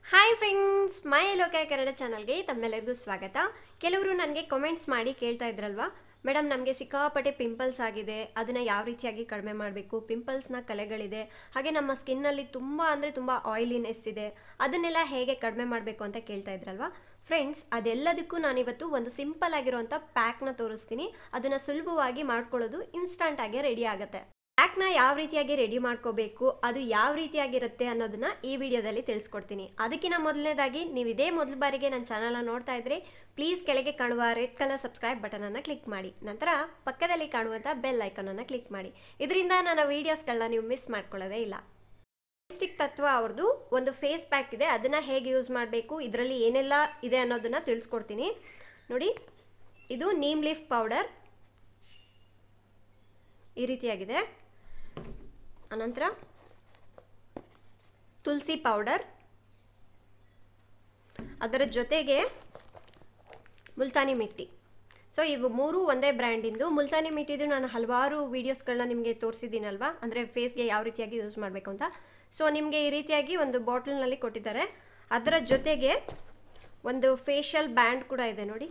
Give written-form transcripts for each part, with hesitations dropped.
Hi friends, ಮೈ ಲೋಕ ಕನ್ನಡ ಚಾನಲ್ಗೆ ತಮ್ಮೆಲ್ಲರಿಗೂ ಸ್ವಾಗತ. ಕೆಲವರು ನನಗೆ ಕಮೆಂಟ್ಸ್ ಮಾಡಿ ಕೇಳ್ತಾ ಇದ್ರಲ್ವಾ, ಮೇಡಮ್ ನಮಗೆ ಸಿಕ್ಕಾಪಟ್ಟೆ ಪಿಂಪಲ್ಸ್ ಆಗಿದೆ, ಅದನ್ನು ಯಾವ ರೀತಿಯಾಗಿ ಕಡಿಮೆ ಮಾಡಬೇಕು, ಪಿಂಪಲ್ಸ್ನ ಕಲೆಗಳಿದೆ, ಹಾಗೆ ನಮ್ಮ ಸ್ಕಿನ್ನಲ್ಲಿ ತುಂಬ ಅಂದರೆ ತುಂಬ ಆಯಿಲಿನೆಸ್ ಇದೆ, ಅದನ್ನೆಲ್ಲ ಹೇಗೆ ಕಡಿಮೆ ಮಾಡಬೇಕು ಅಂತ ಕೇಳ್ತಾ ಇದ್ರಲ್ವಾ. ಫ್ರೆಂಡ್ಸ್, ಅದೆಲ್ಲದಕ್ಕೂ ನಾನಿವತ್ತು ಒಂದು ಸಿಂಪಲ್ ಆಗಿರುವಂಥ ಪ್ಯಾಕ್ನ ತೋರಿಸ್ತೀನಿ. ಅದನ್ನು ಸುಲಭವಾಗಿ ಮಾಡ್ಕೊಳ್ಳೋದು ಇನ್ಸ್ಟಂಟಾಗಿ ರೆಡಿ ಆಗುತ್ತೆ. ಪ್ಯಾಕ್ನ ಯಾವ ರೀತಿಯಾಗಿ ರೆಡಿ ಮಾಡ್ಕೋಬೇಕು, ಅದು ಯಾವ ರೀತಿಯಾಗಿರುತ್ತೆ ಅನ್ನೋದನ್ನ ಈ ವಿಡಿಯೋದಲ್ಲಿ ತಿಳಿಸ್ಕೊಡ್ತೀನಿ. ಅದಕ್ಕಿಂತ ಮೊದಲನೇದಾಗಿ ನೀವು ಇದೇ ಮೊದಲ ಬಾರಿಗೆ ನನ್ನ ಚಾನಲ್ನ ನೋಡ್ತಾ ಇದ್ರೆ ಪ್ಲೀಸ್ ಕೆಳಗೆ ಕಾಣುವ ರೆಡ್ ಕಲರ್ ಸಬ್ಸ್ಕ್ರೈಬ್ ಬಟನನ್ನು ಕ್ಲಿಕ್ ಮಾಡಿ. ನಂತರ ಪಕ್ಕದಲ್ಲಿ ಕಾಣುವಂಥ ಬೆಲ್ ಐಕಾನನ್ನು ಕ್ಲಿಕ್ ಮಾಡಿ. ಇದರಿಂದ ನನ್ನ ವೀಡಿಯೋಸ್ಗಳನ್ನ ನೀವು ಮಿಸ್ ಮಾಡ್ಕೊಳ್ಳೋದೇ ಇಲ್ಲ. ಸ್ಟಿಕ್ ತತ್ವ ಅವ್ರದ್ದು ಒಂದು ಫೇಸ್ ಪ್ಯಾಕ್ ಇದೆ, ಅದನ್ನು ಹೇಗೆ ಯೂಸ್ ಮಾಡಬೇಕು, ಇದರಲ್ಲಿ ಏನೆಲ್ಲ ಇದೆ ಅನ್ನೋದನ್ನು ತಿಳಿಸ್ಕೊಡ್ತೀನಿ. ನೋಡಿ, ಇದು ನೀಮ್ ಲೀಫ್ ಪೌಡರ್ ಈ ರೀತಿಯಾಗಿದೆ. ಅನಂತರ ತುಳಸಿ ಪೌಡರ್, ಅದರ ಜೊತೆಗೆ ಮುಲ್ತಾನಿ ಮಿಟ್ಟಿ. ಸೊ ಇವು ಮೂರು ಒಂದೇ ಬ್ರ್ಯಾಂಡಿಂದು. ಮುಲ್ತಾನಿ ಮಿಟ್ಟಿದು ನಾನು ಹಲವಾರು ವೀಡಿಯೋಸ್ಗಳನ್ನ ನಿಮಗೆ ತೋರಿಸಿದ್ದೀನಲ್ವಾ, ಅಂದರೆ ಫೇಸ್ಗೆ ಯಾವ ರೀತಿಯಾಗಿ ಯೂಸ್ ಮಾಡಬೇಕು ಅಂತ. ಸೊ ನಿಮಗೆ ಈ ರೀತಿಯಾಗಿ ಒಂದು ಬಾಟಲ್ನಲ್ಲಿ ಕೊಟ್ಟಿದ್ದಾರೆ. ಅದರ ಜೊತೆಗೆ ಒಂದು ಫೇಶಿಯಲ್ ಬ್ಯಾಂಡ್ ಕೂಡ ಇದೆ ನೋಡಿ.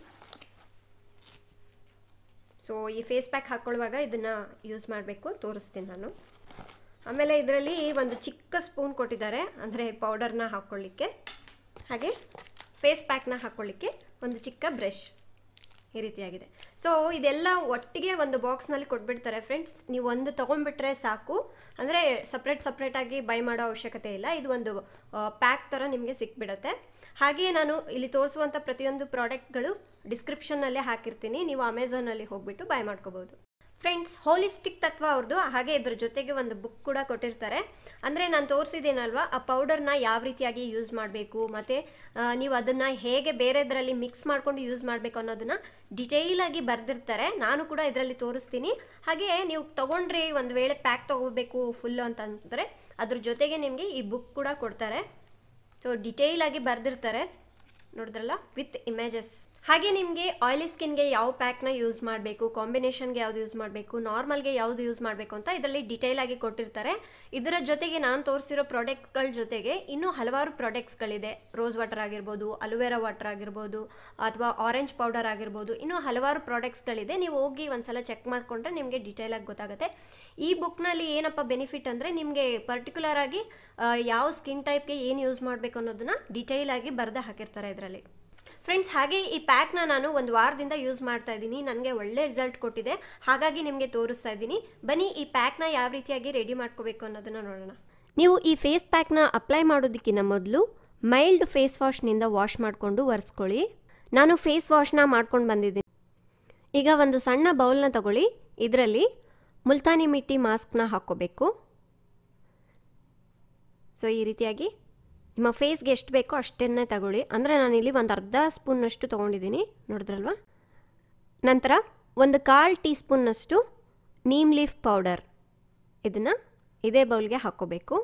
ಸೊ ಈ ಫೇಸ್ ಪ್ಯಾಕ್ ಹಾಕ್ಕೊಳ್ಳುವಾಗ ಇದನ್ನು ಯೂಸ್ ಮಾಡಬೇಕು, ತೋರಿಸ್ತೀನಿ ನಾನು. ಆಮೇಲೆ ಇದರಲ್ಲಿ ಒಂದು ಚಿಕ್ಕ ಸ್ಪೂನ್ ಕೊಟ್ಟಿದ್ದಾರೆ, ಅಂದರೆ ಪೌಡರ್ನ ಹಾಕ್ಕೊಳ್ಳಿಕ್ಕೆ, ಹಾಗೆ ಫೇಸ್ ಪ್ಯಾಕ್ನ ಹಾಕ್ಕೊಳ್ಳಿಕ್ಕೆ ಒಂದು ಚಿಕ್ಕ ಬ್ರಷ್ ಈ ರೀತಿಯಾಗಿದೆ. ಸೊ ಇದೆಲ್ಲ ಒಟ್ಟಿಗೆ ಒಂದು ಬಾಕ್ಸ್ನಲ್ಲಿ ಕೊಟ್ಬಿಡ್ತಾರೆ ಫ್ರೆಂಡ್ಸ್. ನೀವು ಒಂದು ತೊಗೊಂಡ್ಬಿಟ್ರೆ ಸಾಕು, ಅಂದರೆ ಸಪ್ರೇಟಾಗಿ ಬೈ ಮಾಡೋ ಅವಶ್ಯಕತೆ ಇಲ್ಲ. ಇದು ಒಂದು ಪ್ಯಾಕ್ ಥರ ನಿಮಗೆ ಸಿಕ್ಬಿಡುತ್ತೆ. ಹಾಗೆಯೇ ನಾನು ಇಲ್ಲಿ ತೋರಿಸುವಂಥ ಪ್ರತಿಯೊಂದು ಪ್ರಾಡಕ್ಟ್ಗಳು ಡಿಸ್ಕ್ರಿಪ್ಷನ್ನಲ್ಲೇ ಹಾಕಿರ್ತೀನಿ, ನೀವು ಅಮೆಝಾನಲ್ಲಿ ಹೋಗ್ಬಿಟ್ಟು ಬೈ ಮಾಡ್ಕೋಬೋದು. ಫ್ರೆಂಡ್ಸ್, ಹೋಲಿಸ್ಟಿಕ್ ತತ್ವ ಅವ್ರದ್ದು, ಹಾಗೆ ಇದ್ರ ಜೊತೆಗೆ ಒಂದು ಬುಕ್ ಕೂಡ ಕೊಟ್ಟಿರ್ತಾರೆ. ಅಂದರೆ ನಾನು ತೋರಿಸಿದ್ದೇನಲ್ವ, ಆ ಪೌಡರ್ನ ಯಾವ ರೀತಿಯಾಗಿ ಯೂಸ್ ಮಾಡಬೇಕು, ಮತ್ತು ನೀವು ಅದನ್ನು ಹೇಗೆ ಬೇರೆದರಲ್ಲಿ ಮಿಕ್ಸ್ ಮಾಡ್ಕೊಂಡು ಯೂಸ್ ಮಾಡಬೇಕು ಅನ್ನೋದನ್ನು ಡಿಟೇಲಾಗಿ ಬರೆದಿರ್ತಾರೆ. ನಾನು ಕೂಡ ಇದರಲ್ಲಿ ತೋರಿಸ್ತೀನಿ. ಹಾಗೆ ನೀವು ತೊಗೊಂಡ್ರೆ ಒಂದು ವೇಳೆ ಪ್ಯಾಕ್ ತೊಗೋಬೇಕು ಫುಲ್ಲು ಅಂತಂದರೆ ಅದ್ರ ಜೊತೆಗೆ ನಿಮಗೆ ಈ ಬುಕ್ ಕೂಡ ಕೊಡ್ತಾರೆ. ಸೊ ಡಿಟೇಲಾಗಿ ಬರೆದಿರ್ತಾರೆ, ನೋಡಿದ್ರಲ್ಲ, ವಿತ್ ಇಮೇಜಸ್. ಹಾಗೆ ನಿಮಗೆ ಆಯಿಲಿ ಸ್ಕಿನ್ಗೆ ಯಾವ ಪ್ಯಾಕ್ನ ಯೂಸ್ ಮಾಡಬೇಕು, ಕಾಂಬಿನೇಷನ್ಗೆ ಯಾವುದು ಯೂಸ್ ಮಾಡಬೇಕು, ನಾರ್ಮಲ್ಗೆ ಯಾವುದು ಯೂಸ್ ಮಾಡಬೇಕು ಅಂತ ಇದರಲ್ಲಿ ಡಿಟೇಲಾಗಿ ಕೊಟ್ಟಿರ್ತಾರೆ. ಇದರ ಜೊತೆಗೆ ನಾನು ತೋರಿಸಿರೋ ಪ್ರಾಡಕ್ಟ್ಗಳ ಜೊತೆಗೆ ಇನ್ನೂ ಹಲವಾರು ಪ್ರಾಡಕ್ಟ್ಸ್ಗಳಿದೆ. ರೋಸ್ ವಾಟರ್ ಆಗಿರ್ಬೋದು, ಅಲೋವೆರಾ ವಾಟರ್ ಆಗಿರ್ಬೋದು, ಅಥವಾ ಆರೆಂಜ್ ಪೌಡರ್ ಆಗಿರ್ಬೋದು, ಇನ್ನೂ ಹಲವಾರು ಪ್ರಾಡಕ್ಟ್ಸ್ಗಳಿದೆ. ನೀವು ಹೋಗಿ ಒಂದ್ಸಲ ಚೆಕ್ ಮಾಡಿಕೊಂಡ್ರೆ ನಿಮಗೆ ಡೀಟೇಲಾಗಿ ಗೊತ್ತಾಗುತ್ತೆ. ಈ ಬುಕ್ನಲ್ಲಿ ಏನಪ್ಪ ಬೆನಿಫಿಟ್ ಅಂದರೆ, ನಿಮಗೆ ಪರ್ಟಿಕ್ಯುಲರ್ ಆಗಿ ಯಾವ ಸ್ಕಿನ್ ಟೈಪ್ಗೆ ಏನು ಯೂಸ್ ಮಾಡಬೇಕು ಅನ್ನೋದನ್ನು ಡೀಟೇಲಾಗಿ ಬರೆದು ಹಾಕಿರ್ತಾರೆ ಇದರಲ್ಲಿ. ಫ್ರೆಂಡ್ಸ್, ಹಾಗೆ ಈ ಪ್ಯಾಕ್ನ ನಾನು ಒಂದು ವಾರದಿಂದ ಯೂಸ್ ಮಾಡ್ತಾ ಇದ್ದೀನಿ, ನನಗೆ ಒಳ್ಳೆ ರಿಸಲ್ಟ್ ಕೊಟ್ಟಿದೆ. ಹಾಗಾಗಿ ನಿಮಗೆ ತೋರಿಸ್ತಾ ಇದ್ದೀನಿ. ಬನ್ನಿ ಈ ಪ್ಯಾಕ್ನ ಯಾವ ರೀತಿಯಾಗಿ ರೆಡಿ ಮಾಡ್ಕೋಬೇಕು ಅನ್ನೋದನ್ನು ನೋಡೋಣ. ನೀವು ಈ ಫೇಸ್ ಪ್ಯಾಕ್ನ ಅಪ್ಲೈ ಮಾಡೋದಕ್ಕಿಂತ ಮೊದಲು ಮೈಲ್ಡ್ ಫೇಸ್ ವಾಶ್ನಿಂದ ವಾಶ್ ಮಾಡಿಕೊಂಡು ಒರೆಸ್ಕೊಳ್ಳಿ. ನಾನು ಫೇಸ್ ವಾಶ್ನ ಮಾಡ್ಕೊಂಡು ಬಂದಿದ್ದೀನಿ. ಈಗ ಒಂದು ಸಣ್ಣ ಬೌಲ್ನ ತಗೊಳ್ಳಿ. ಇದರಲ್ಲಿ ಮುಲ್ತಾನಿ ಮಿಟ್ಟಿ ಮಾಸ್ಕ್ನ ಹಾಕ್ಕೋಬೇಕು. ಸೊ ಈ ರೀತಿಯಾಗಿ ನಿಮ್ಮ ಫೇಸ್ಗೆ ಎಷ್ಟು ಬೇಕೋ ಅಷ್ಟನ್ನೇ ತಗೊಳ್ಳಿ. ಅಂದರೆ ನಾನಿಲ್ಲಿ ಒಂದು ಅರ್ಧ ಸ್ಪೂನ್ನಷ್ಟು ತೊಗೊಂಡಿದ್ದೀನಿ, ನೋಡಿದ್ರಲ್ವ. ನಂತರ ಒಂದು 1/4 ಟೀ ಸ್ಪೂನ್ನಷ್ಟು ನೀಮ್ ಲೀಫ್ ಪೌಡರ್, ಇದನ್ನು ಇದೇ ಬೌಲ್ಗೆ ಹಾಕ್ಕೋಬೇಕು.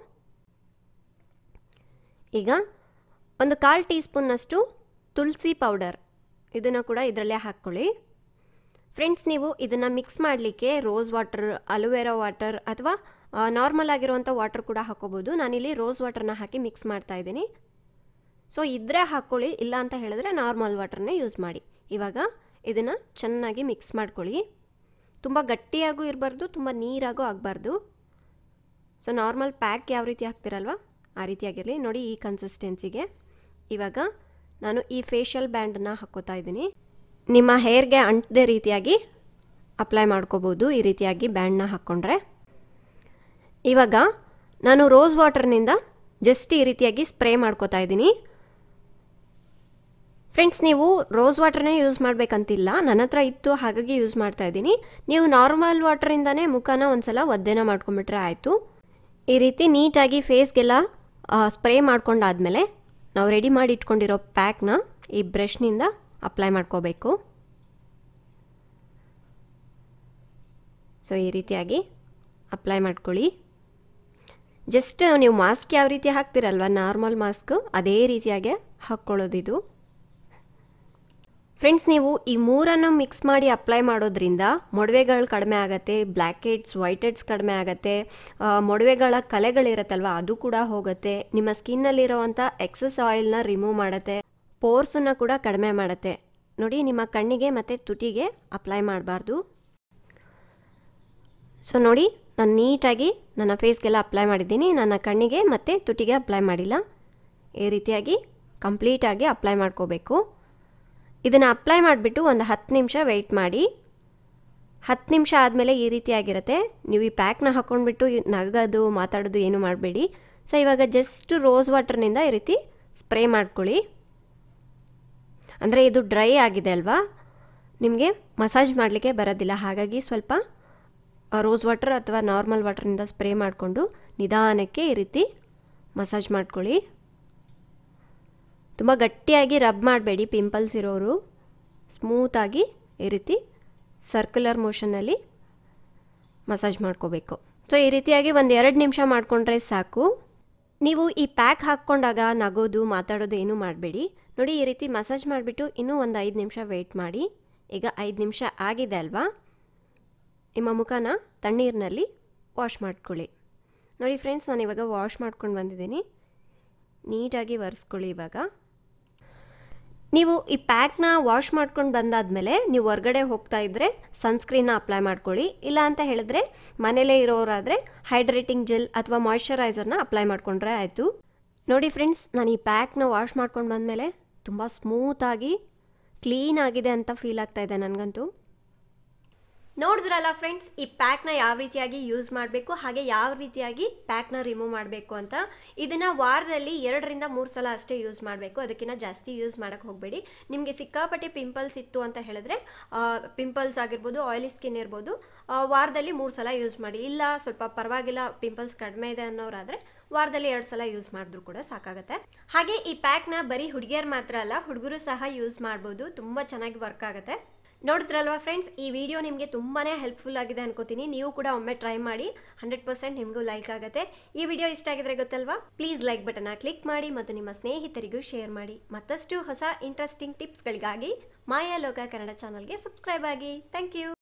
ಈಗ ಒಂದು 1/4 ಟೀ ಸ್ಪೂನ್ನಷ್ಟು ತುಳಸಿ ಪೌಡರ್, ಇದನ್ನು ಕೂಡ ಇದರಲ್ಲೇ ಹಾಕ್ಕೊಳ್ಳಿ. ಫ್ರೆಂಡ್ಸ್, ನೀವು ಇದನ್ನು ಮಿಕ್ಸ್ ಮಾಡಲಿಕ್ಕೆ ರೋಸ್ ವಾಟರ್, ಅಲೋವೆರಾ ವಾಟರ್ ಅಥವಾ ನಾರ್ಮಲ್ ಆಗಿರುವಂಥ ವಾಟರ್ ಕೂಡ ಹಾಕ್ಕೋಬೋದು. ನಾನಿಲ್ಲಿ ರೋಸ್ ವಾಟರ್ನ ಹಾಕಿ ಮಿಕ್ಸ್ ಮಾಡ್ತಾ ಇದ್ದೀನಿ. ಸೊ ಇದ್ರೆ ಹಾಕ್ಕೊಳ್ಳಿ, ಇಲ್ಲ ಅಂತ ಹೇಳಿದ್ರೆ ನಾರ್ಮಲ್ ವಾಟರ್ನೇ ಯೂಸ್ ಮಾಡಿ. ಇವಾಗ ಇದನ್ನು ಚೆನ್ನಾಗಿ ಮಿಕ್ಸ್ ಮಾಡ್ಕೊಳ್ಳಿ. ತುಂಬ ಗಟ್ಟಿಯಾಗೂ ಇರಬಾರ್ದು, ತುಂಬ ನೀರಾಗೂ ಆಗಬಾರ್ದು. ಸೊ ನಾರ್ಮಲ್ ಪ್ಯಾಕ್ ಯಾವ ರೀತಿ ಹಾಕ್ತಿರಲ್ವ ಆ ರೀತಿಯಾಗಿರಲಿ. ನೋಡಿ, ಈ ಕನ್ಸಿಸ್ಟೆನ್ಸಿಗೆ. ಇವಾಗ ನಾನು ಈ ಫೇಶಿಯಲ್ ಬ್ಯಾಂಡನ್ನು ಹಾಕ್ಕೋತಾ ಇದ್ದೀನಿ. ನಿಮ್ಮ ಹೇರ್ಗೆ ಅಂಟದೇ ರೀತಿಯಾಗಿ ಅಪ್ಲೈ ಮಾಡ್ಕೋಬೋದು ಈ ರೀತಿಯಾಗಿ ಬ್ಯಾಂಡ್ನ ಹಾಕ್ಕೊಂಡ್ರೆ. ಇವಾಗ ನಾನು ರೋಸ್ ವಾಟರ್ನಿಂದ ಜಸ್ಟ್ ಈ ರೀತಿಯಾಗಿ ಸ್ಪ್ರೇ ಮಾಡ್ಕೋತಾ ಇದ್ದೀನಿ. ಫ್ರೆಂಡ್ಸ್, ನೀವು ರೋಸ್ ವಾಟರ್ನೇ ಯೂಸ್ ಮಾಡಬೇಕಂತಿಲ್ಲ, ನನ್ನ ಹತ್ರ ಇತ್ತು ಹಾಗಾಗಿ ಯೂಸ್ ಮಾಡ್ತಾ ಇದ್ದೀನಿ. ನೀವು ನಾರ್ಮಲ್ ವಾಟರಿಂದನೇ ಮುಖನ ಒಂದ್ಸಲ ಒದ್ದೆನ ಮಾಡ್ಕೊಂಬಿಟ್ರೆ ಆಯಿತು. ಈ ರೀತಿ ನೀಟಾಗಿ ಫೇಸ್ಗೆಲ್ಲ ಸ್ಪ್ರೇ ಮಾಡ್ಕೊಂಡಾದ್ಮೇಲೆ ನಾವು ರೆಡಿ ಮಾಡಿ ಇಟ್ಕೊಂಡಿರೋ ಪ್ಯಾಕ್ನ ಈ ಬ್ರಷ್ನಿಂದ ಅಪ್ಲೈ ಮಾಡ್ಕೋಬೇಕು. ಸೊ ಈ ರೀತಿಯಾಗಿ ಅಪ್ಲೈ ಮಾಡ್ಕೊಳ್ಳಿ. ಜಸ್ಟ್ ನೀವು ಮಾಸ್ಕ್ ಯಾವ ರೀತಿ ಹಾಕ್ತಿರಲ್ವ, ನಾರ್ಮಲ್ ಮಾಸ್ಕ್ ಅದೇ ರೀತಿಯಾಗಿ ಹಾಕ್ಕೊಳ್ಳೋದಿದು. ಫ್ರೆಂಡ್ಸ್, ನೀವು ಈ ಮೂರನ್ನು ಮಿಕ್ಸ್ ಮಾಡಿ ಅಪ್ಲೈ ಮಾಡೋದ್ರಿಂದ ಮೊಡವೆಗಳು ಕಡಿಮೆ ಆಗುತ್ತೆ, ಬ್ಲ್ಯಾಕ್ ಹೆಡ್ಸ್ ವೈಟ್ ಹೆಡ್ಸ್ ಕಡಿಮೆ ಆಗುತ್ತೆ, ಮೊಡವೆಗಳ ಕಲೆಗಳಿರುತ್ತಲ್ವ ಅದು ಕೂಡ ಹೋಗುತ್ತೆ, ನಿಮ್ಮ ಸ್ಕಿನ್ನಲ್ಲಿರೋವಂಥ ಎಕ್ಸಸ್ ಆಯಿಲ್ನ ರಿಮೂವ್ ಮಾಡುತ್ತೆ, ಪೋರ್ಸನ್ನು ಕೂಡ ಕಡಿಮೆ ಮಾಡುತ್ತೆ. ನೋಡಿ, ನಿಮ್ಮ ಕಣ್ಣಿಗೆ ಮತ್ತು ತುಟಿಗೆ ಅಪ್ಲೈ ಮಾಡಬಾರ್ದು. ಸೊ ನೋಡಿ, ನಾನು ನೀಟಾಗಿ ನನ್ನ ಫೇಸ್ಗೆಲ್ಲ ಅಪ್ಲೈ ಮಾಡಿದ್ದೀನಿ, ನನ್ನ ಕಣ್ಣಿಗೆ ಮತ್ತು ತುಟಿಗೆ ಅಪ್ಲೈ ಮಾಡಿಲ್ಲ. ಈ ರೀತಿಯಾಗಿ ಕಂಪ್ಲೀಟಾಗಿ ಅಪ್ಲೈ ಮಾಡ್ಕೋಬೇಕು. ಇದನ್ನು ಅಪ್ಲೈ ಮಾಡಿಬಿಟ್ಟು ಒಂದು 10 ನಿಮಿಷ ವೆಯ್ಟ್ ಮಾಡಿ. 10 ನಿಮಿಷ ಆದಮೇಲೆ ಈ ರೀತಿಯಾಗಿರುತ್ತೆ. ನೀವು ಈ ಪ್ಯಾಕ್ನ ಹಾಕ್ಕೊಂಡ್ಬಿಟ್ಟು ನಗೋದು ಮಾತಾಡೋದು ಏನು ಮಾಡಬೇಡಿ. ಸೊ ಇವಾಗ ಜಸ್ಟ್ ರೋಸ್ ವಾಟರ್ನಿಂದ ಈ ರೀತಿ ಸ್ಪ್ರೇ ಮಾಡ್ಕೊಳ್ಳಿ. ಅಂದರೆ ಇದು ಡ್ರೈ ಆಗಿದೆ ಅಲ್ವಾ, ನಿಮಗೆ ಮಸಾಜ್ ಮಾಡಲಿಕ್ಕೆ ಬರೋದಿಲ್ಲ. ಹಾಗಾಗಿ ಸ್ವಲ್ಪ ರೋಸ್ ವಾಟರ್ ಅಥವಾ ನಾರ್ಮಲ್ ವಾಟರ್ನಿಂದ ಸ್ಪ್ರೇ ಮಾಡಿಕೊಂಡು ನಿಧಾನಕ್ಕೆ ಈ ರೀತಿ ಮಸಾಜ್ ಮಾಡ್ಕೊಳ್ಳಿ. ತುಂಬ ಗಟ್ಟಿಯಾಗಿ ರಬ್ ಮಾಡಬೇಡಿ. ಪಿಂಪಲ್ಸ್ ಇರೋರು ಸ್ಮೂತಾಗಿ ಈ ರೀತಿ ಸರ್ಕ್ಯುಲರ್ ಮೋಷನ್ನಲ್ಲಿ ಮಸಾಜ್ ಮಾಡ್ಕೋಬೇಕು. ಸೊ ಈ ರೀತಿಯಾಗಿ ಒಂದು 2 ನಿಮಿಷ ಮಾಡಿಕೊಂಡ್ರೆ ಸಾಕು. ನೀವು ಈ ಪ್ಯಾಕ್ ಹಾಕ್ಕೊಂಡಾಗ ನಗೋದು ಮಾತಾಡೋದು ಏನೂ ಮಾಡಬೇಡಿ. ನೋಡಿ, ಈ ರೀತಿ ಮಸಾಜ್ ಮಾಡಿಬಿಟ್ಟು ಇನ್ನೂ ಒಂದು 5 ನಿಮಿಷ ವೆಯ್ಟ್ ಮಾಡಿ. ಈಗ 5 ನಿಮಿಷ ಆಗಿದೆ ಅಲ್ವಾ, ನಿಮ್ಮ ಮುಖನ ತಣ್ಣೀರಿನಲ್ಲಿ ವಾಶ್ ಮಾಡ್ಕೊಳ್ಳಿ. ನೋಡಿ ಫ್ರೆಂಡ್ಸ್, ನಾನು ಇವಾಗ ವಾಶ್ ಮಾಡ್ಕೊಂಡು ಬಂದಿದ್ದೀನಿ. ನೀಟಾಗಿ ಒರೆಸ್ಕೊಳ್ಳಿ. ಇವಾಗ ನೀವು ಈ ಪ್ಯಾಕ್ನ ವಾಶ್ ಮಾಡ್ಕೊಂಡು ಬಂದಾದಮೇಲೆ ನೀವು ಹೊರಗಡೆ ಹೋಗ್ತಾ ಇದ್ದರೆ ಸನ್ಸ್ಕ್ರೀನ್ನ ಅಪ್ಲೈ ಮಾಡ್ಕೊಳ್ಳಿ. ಇಲ್ಲ ಅಂತ ಹೇಳಿದ್ರೆ ಮನೇಲೇ ಇರೋರಾದರೆ ಹೈಡ್ರೇಟಿಂಗ್ ಜೆಲ್ ಅಥವಾ ಮಾಯ್ಶ್ಚರೈಸರ್ನ ಅಪ್ಲೈ ಮಾಡಿಕೊಂಡ್ರೆ ಆಯಿತು. ನೋಡಿ ಫ್ರೆಂಡ್ಸ್, ನಾನು ಈ ಪ್ಯಾಕ್ನ ವಾಶ್ ಮಾಡ್ಕೊಂಡು ಬಂದಮೇಲೆ ತುಂಬ ಸ್ಮೂತಾಗಿ ಕ್ಲೀನ್ ಆಗಿದೆ ಅಂತ ಫೀಲ್ ಆಗ್ತಾ ಇದೆ ನನಗಂತೂ. ನೋಡಿದ್ರಲ್ಲ ಫ್ರೆಂಡ್ಸ್, ಈ ಪ್ಯಾಕ್ನ ಯಾವ ರೀತಿಯಾಗಿ ಯೂಸ್ ಮಾಡಬೇಕು, ಹಾಗೆ ಯಾವ ರೀತಿಯಾಗಿ ಪ್ಯಾಕ್ನ ರಿಮೂವ್ ಮಾಡಬೇಕು ಅಂತ. ಇದನ್ನು ವಾರದಲ್ಲಿ 2 ರಿಂದ 3 ಸಲ ಅಷ್ಟೇ ಯೂಸ್ ಮಾಡಬೇಕು, ಅದಕ್ಕಿಂತ ಜಾಸ್ತಿ ಯೂಸ್ ಮಾಡೋಕ್ಕೆ ಹೋಗಬೇಡಿ. ನಿಮಗೆ ಸಿಕ್ಕಾಪಟ್ಟೆ ಪಿಂಪಲ್ಸ್ ಇತ್ತು ಅಂತ ಹೇಳಿದ್ರೆ, ಪಿಂಪಲ್ಸ್ ಆಗಿರ್ಬೋದು, ಆಯಿಲಿ ಸ್ಕಿನ್ ಇರ್ಬೋದು, ವಾರದಲ್ಲಿ 3 ಸಲ ಯೂಸ್ ಮಾಡಿ. ಇಲ್ಲ ಸ್ವಲ್ಪ ಪರವಾಗಿಲ್ಲ, ಪಿಂಪಲ್ಸ್ ಕಡಿಮೆ ಇದೆ ಅನ್ನೋರಾದರೆ ವಾರದಲ್ಲಿ 2 ಸಲ ಯೂಸ್ ಮಾಡಿದ್ರೂ ಕೂಡ ಸಾಕಾಗುತ್ತೆ. ಹಾಗೆ ಈ ಪ್ಯಾಕ್ನ ಬರೀ ಹುಡುಗಿಯರು ಮಾತ್ರ ಅಲ್ಲ, ಹುಡುಗರು ಸಹ ಯೂಸ್ ಮಾಡ್ಬೋದು. ತುಂಬ ಚೆನ್ನಾಗಿ ವರ್ಕ್ ಆಗುತ್ತೆ. ನೋಡಿದ್ರಲ್ವಾ ಫ್ರೆಂಡ್ಸ್, ಈ ವಿಡಿಯೋ ನಿಮಗೆ ತುಂಬಾ ಹೆಲ್ಪ್ಫುಲ್ ಆಗಿದೆ ಅನ್ಕೋತೀನಿ. ನೀವು ಕೂಡ ಒಮ್ಮೆ ಟ್ರೈ ಮಾಡಿ, 100% ನಿಮಗೂ ಲೈಕ್ ಆಗುತ್ತೆ. ಈ ವಿಡಿಯೋ ಇಷ್ಟ ಆಗಿದ್ರೆ ಗೊತ್ತಲ್ವಾ, ಪ್ಲೀಸ್ ಲೈಕ್ ಬಟನ್ನ ಕ್ಲಿಕ್ ಮಾಡಿ ಮತ್ತು ನಿಮ್ಮ ಸ್ನೇಹಿತರಿಗೂ ಶೇರ್ ಮಾಡಿ. ಮತ್ತಷ್ಟು ಹೊಸ ಇಂಟ್ರೆಸ್ಟಿಂಗ್ ಟಿಪ್ಸ್ಗಳಿಗಾಗಿ ಮಾಯಾ ಲೋಕ ಕನ್ನಡ ಚಾನಲ್ಗೆ ಸಬ್ಸ್ಕ್ರೈಬ್ ಆಗಿ. Thank you.